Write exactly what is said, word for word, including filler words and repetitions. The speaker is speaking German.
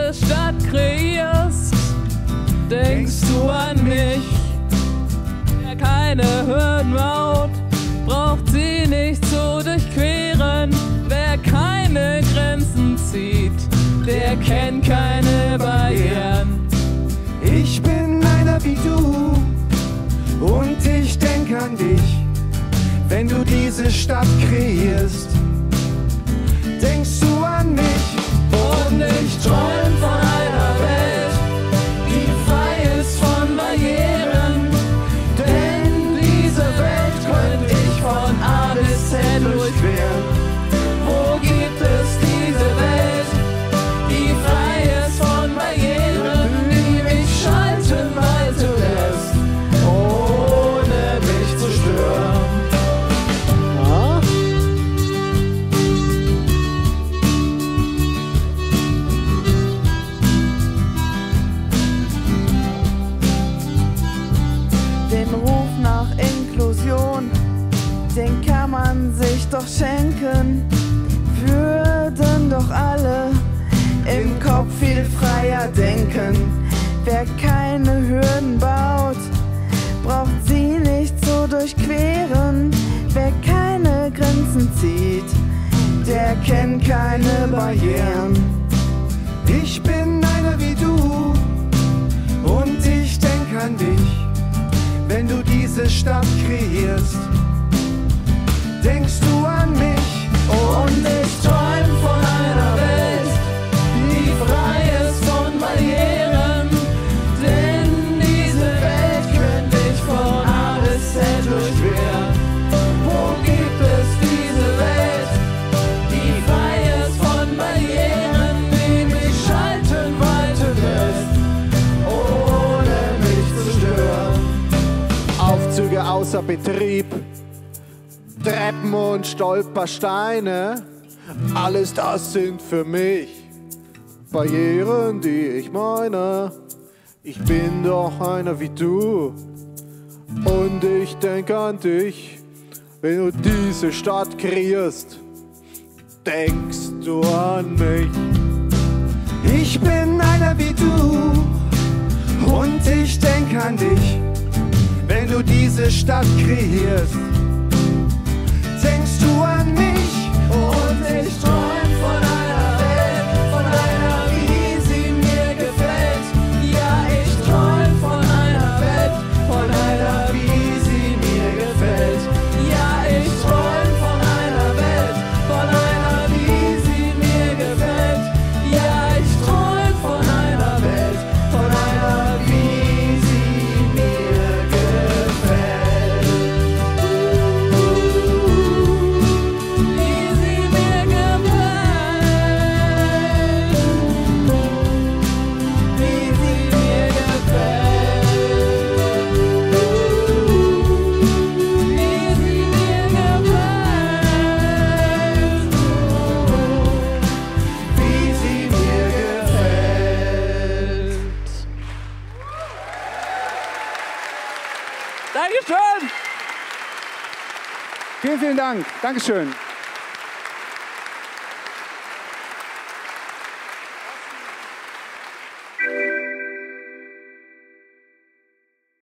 diese Stadt kreierst, denkst du an mich. Wer keine Hürden baut, braucht sie nicht zu durchqueren. Wer keine Grenzen zieht, der kennt keine Barrieren. Ich bin einer wie du und ich denk an dich. Wenn du diese Stadt kreierst, denkst du an mich. Und ich träum von einer Welt, die frei ist von Barrieren. Denn diese Welt könnte ich von A bis Z durchqueren. Wo gibt es diese Welt, die frei ist von Barrieren, die mich schalten, walten lässt, ohne mich zu stören? Ja? Den Ruf nach Inklusion, den kann man sich doch schenken. Würden doch alle im Kopf viel freier denken. Wer keine Hürden baut, braucht sie nicht zu durchqueren. Wer keine Grenzen zieht, der kennt keine Barrieren. Ich bin einer wie du und ich denk an dich. Wenn du diese Stadt kreierst, denkst du an mich. Und ich träum von einer Welt, die frei ist von Barrieren. Denn diese Welt könnte ich von A bis Z durchqueren. Wo gibt es diese Welt, die frei ist von Barrieren, die mich schalten, walten lässt, ohne mich zu stören? Aufzüge außer Betrieb, Treppen und Stolpersteine, alles das sind für mich Barrieren, die ich meine. Ich bin doch einer wie du und ich denk an dich. Wenn du diese Stadt kreierst, denkst du an mich. Ich bin einer wie du und ich denk an dich. Wenn du diese Stadt kreierst, denkst du an mich. Und ich träum von einer Welt, von einer, wie sie mir gefällt. Ja, ich träum von einer Welt, von einer, wie sie mir gefällt. Ja, ich träum von einer Welt, von einer, wie sie mir gefällt. Ja, ich träum von einer Welt, von einer, wie sie mir gefällt. Wie sie mir gefällt. Wie sie mir gefällt. Wie sie mir gefällt. Wie sie mir gefällt. Dankeschön! Vielen, vielen Dank. Dankeschön.